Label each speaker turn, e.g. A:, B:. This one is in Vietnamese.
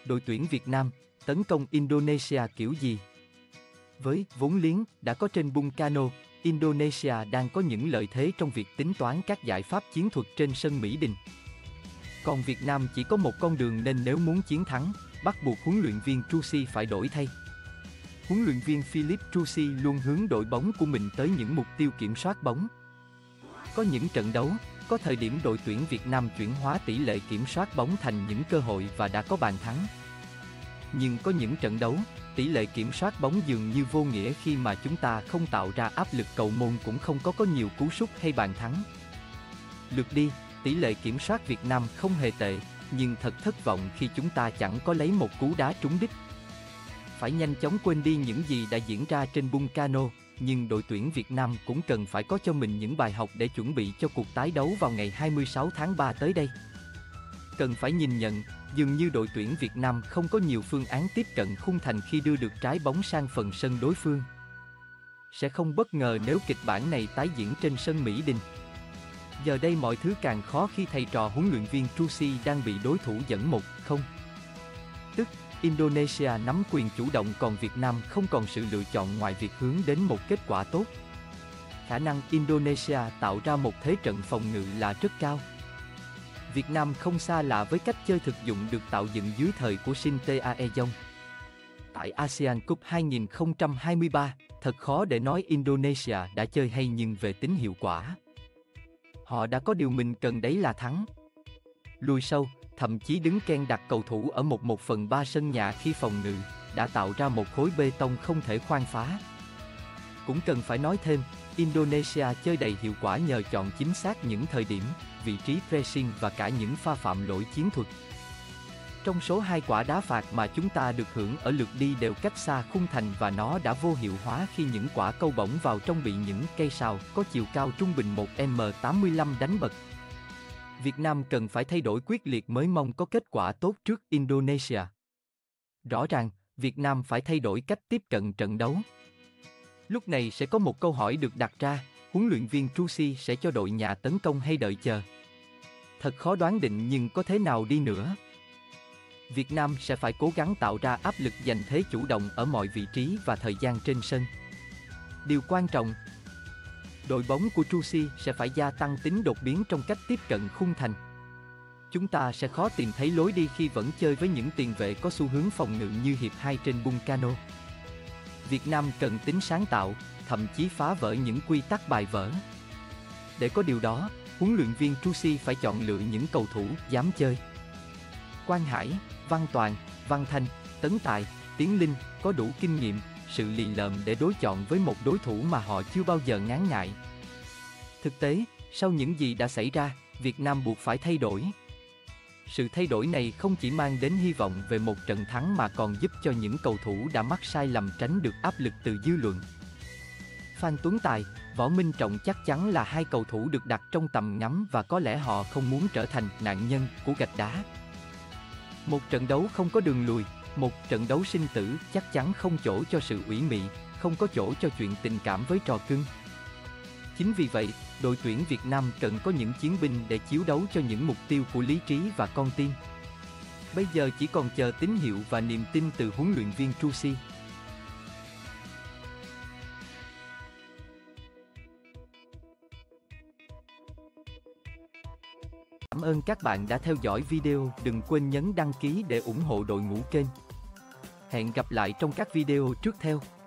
A: Đội tuyển Việt Nam tấn công Indonesia kiểu gì? Với vốn liếng đã có trên Bung Karno, Indonesia đang có những lợi thế trong việc tính toán các giải pháp chiến thuật trên sân Mỹ Đình. Còn Việt Nam chỉ có một con đường, nên nếu muốn chiến thắng, bắt buộc huấn luyện viên Trusi phải đổi thay. Huấn luyện viên Philip Trusi luôn hướng đội bóng của mình tới những mục tiêu kiểm soát bóng. Có những trận đấu, có thời điểm đội tuyển Việt Nam chuyển hóa tỷ lệ kiểm soát bóng thành những cơ hội và đã có bàn thắng. Nhưng có những trận đấu, tỷ lệ kiểm soát bóng dường như vô nghĩa khi mà chúng ta không tạo ra áp lực, cầu môn cũng không có nhiều cú sút hay bàn thắng. Lượt đi, tỷ lệ kiểm soát Việt Nam không hề tệ, nhưng thật thất vọng khi chúng ta chẳng có lấy một cú đá trúng đích. Phải nhanh chóng quên đi những gì đã diễn ra trên Bung Karno, nhưng đội tuyển Việt Nam cũng cần phải có cho mình những bài học để chuẩn bị cho cuộc tái đấu vào ngày 26 tháng 3 tới đây. Cần phải nhìn nhận, dường như đội tuyển Việt Nam không có nhiều phương án tiếp cận khung thành khi đưa được trái bóng sang phần sân đối phương. Sẽ không bất ngờ nếu kịch bản này tái diễn trên sân Mỹ Đình. Giờ đây mọi thứ càng khó khi thầy trò huấn luyện viên Trusi đang bị đối thủ dẫn 1-0. Tức, Indonesia nắm quyền chủ động, còn Việt Nam không còn sự lựa chọn ngoài việc hướng đến một kết quả tốt. Khả năng Indonesia tạo ra một thế trận phòng ngự là rất cao. Việt Nam không xa lạ với cách chơi thực dụng được tạo dựng dưới thời của Shin Tae-yong. Tại ASEAN Cup 2023, thật khó để nói Indonesia đã chơi hay, nhưng về tính hiệu quả, họ đã có điều mình cần, đấy là thắng. Lùi sâu, thậm chí đứng ken đặt cầu thủ ở 1/3 sân nhà khi phòng ngự, đã tạo ra một khối bê tông không thể khoan phá. Cũng cần phải nói thêm, Indonesia chơi đầy hiệu quả nhờ chọn chính xác những thời điểm, vị trí pressing và cả những pha phạm lỗi chiến thuật. Trong số 2 quả đá phạt mà chúng ta được hưởng ở lượt đi đều cách xa khung thành, và nó đã vô hiệu hóa khi những quả câu bổng vào trong bị những cây sào có chiều cao trung bình 1m85 đánh bật. Việt Nam cần phải thay đổi quyết liệt mới mong có kết quả tốt trước Indonesia. Rõ ràng, Việt Nam phải thay đổi cách tiếp cận trận đấu. Lúc này sẽ có một câu hỏi được đặt ra, huấn luyện viên Trusi sẽ cho đội nhà tấn công hay đợi chờ? Thật khó đoán định, nhưng có thế nào đi nữa, Việt Nam sẽ phải cố gắng tạo ra áp lực, giành thế chủ động ở mọi vị trí và thời gian trên sân. Điều quan trọng, đội bóng của Trusi sẽ phải gia tăng tính đột biến trong cách tiếp cận khung thành. Chúng ta sẽ khó tìm thấy lối đi khi vẫn chơi với những tiền vệ có xu hướng phòng ngự như hiệp 2 trên Bung Karno. Việt Nam cần tính sáng tạo, thậm chí phá vỡ những quy tắc bài vở. Để có điều đó, huấn luyện viên Trusi phải chọn lựa những cầu thủ dám chơi. Quang Hải, Văn Toàn, Văn Thanh, Tấn Tài, Tiến Linh có đủ kinh nghiệm, sự lì lợm để đối chọn với một đối thủ mà họ chưa bao giờ ngán ngại. Thực tế, sau những gì đã xảy ra, Việt Nam buộc phải thay đổi. Sự thay đổi này không chỉ mang đến hy vọng về một trận thắng mà còn giúp cho những cầu thủ đã mắc sai lầm tránh được áp lực từ dư luận. Phan Tuấn Tài, Võ Minh Trọng chắc chắn là 2 cầu thủ được đặt trong tầm ngắm, và có lẽ họ không muốn trở thành nạn nhân của gạch đá. Một trận đấu không có đường lùi, một trận đấu sinh tử chắc chắn không chỗ cho sự ủy mị, không có chỗ cho chuyện tình cảm với trò cưng. Chính vì vậy, đội tuyển Việt Nam cần có những chiến binh để chiếu đấu cho những mục tiêu của lý trí và con tim. Bây giờ chỉ còn chờ tín hiệu và niềm tin từ huấn luyện viên Trusi. Cảm ơn các bạn đã theo dõi video, đừng quên nhấn đăng ký để ủng hộ đội ngũ kênh. Hẹn gặp lại trong các video tiếp theo.